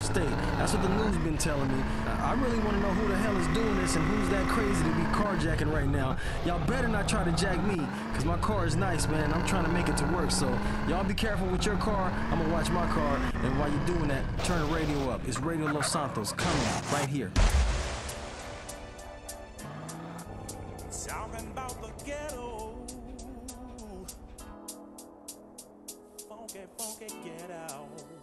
state. That's what the news been telling me. I really want to know who the hell is doing this and who's that crazy to be carjacking right now. Y'all better not try to jack me, because my car is nice, man. I'm trying to make it to work, so y'all be careful with your car. I'm going to watch my car, and while you're doing that, turn the radio up. It's Radio Los Santos coming right here. Talking about the ghetto. Funky, funky ghetto.